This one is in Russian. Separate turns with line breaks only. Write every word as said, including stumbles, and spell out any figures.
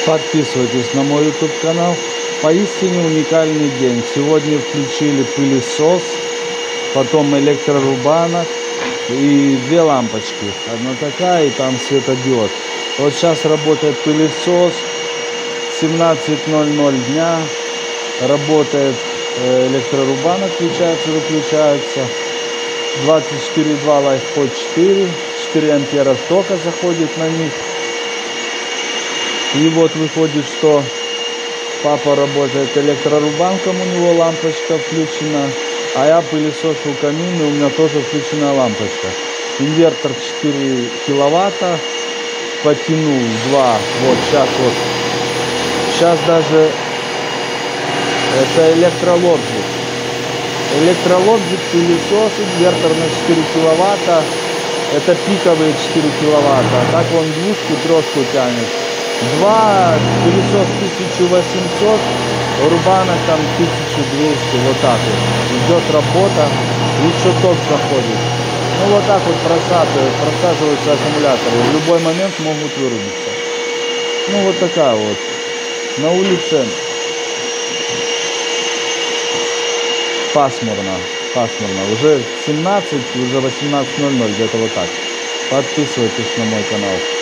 Подписывайтесь на мой YouTube канал. Поистине уникальный день. Сегодня включили пылесос, потом электрорубанок и две лампочки. Одна такая и там светодиод. Вот сейчас работает пылесос. семнадцать ноль ноль дня. Работает электрорубанок, включается, выключается. двадцать четыре и два LifePod четыре. четыре ампера тока заходит на них. И вот выходит, что папа работает электрорубанком, у него лампочка включена, а я пылесошу камин, и у меня тоже включена лампочка. Инвертор четыре киловатта, потянул два, вот сейчас вот. Сейчас даже это электролоджик. Электролоджик, пылесос, инвертор на четыре киловатта. Это пиковые четыре киловатта, а так он двушку, трешку тянет. Два, пылесос тысяча восемьсот, рубанок там тысяча двести, вот так вот. Идет работа, еще ток заходит. Ну вот так вот просаживаются, просаживаются аккумуляторы. В любой момент могут вырубиться. Ну вот такая вот. На улице пасмурно, пасмурно. Уже семнадцать, уже восемнадцать ноль ноль, где-то вот так. Подписывайтесь на мой канал.